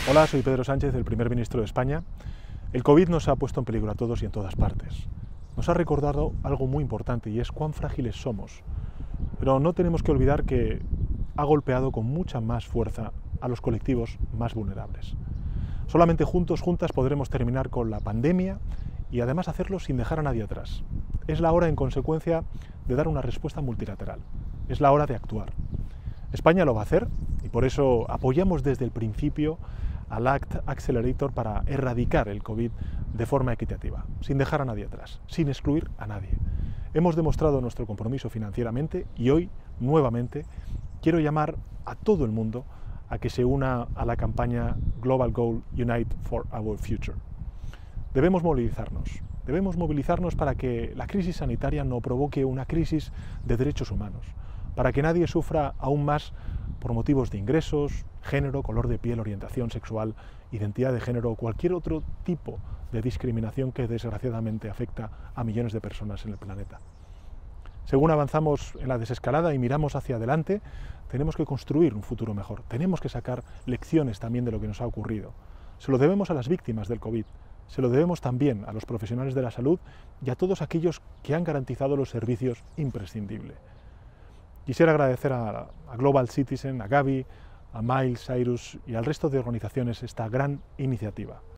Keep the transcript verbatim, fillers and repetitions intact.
Hola, soy Pedro Sánchez, el primer ministro de España. El COVID nos ha puesto en peligro a todos y en todas partes. Nos ha recordado algo muy importante y es cuán frágiles somos. Pero no tenemos que olvidar que ha golpeado con mucha más fuerza a los colectivos más vulnerables. Solamente juntos, juntas podremos terminar con la pandemia y además hacerlo sin dejar a nadie atrás. Es la hora, en consecuencia, de dar una respuesta multilateral. Es la hora de actuar. España lo va a hacer y por eso apoyamos desde el principio al Act Accelerator para erradicar el COVID de forma equitativa, sin dejar a nadie atrás, sin excluir a nadie. Hemos demostrado nuestro compromiso financieramente y hoy, nuevamente, quiero llamar a todo el mundo a que se una a la campaña Global Goal Unite for Our Future. Debemos movilizarnos, debemos movilizarnos para que la crisis sanitaria no provoque una crisis de derechos humanos, para que nadie sufra aún más por motivos de ingresos, género, color de piel, orientación sexual, identidad de género o cualquier otro tipo de discriminación que desgraciadamente afecta a millones de personas en el planeta. Según avanzamos en la desescalada y miramos hacia adelante, tenemos que construir un futuro mejor, tenemos que sacar lecciones también de lo que nos ha ocurrido. Se lo debemos a las víctimas del COVID, se lo debemos también a los profesionales de la salud y a todos aquellos que han garantizado los servicios imprescindibles. Quisiera agradecer a, a Global Citizen, a Gavi, a Miles Cyrus y al resto de organizaciones esta gran iniciativa.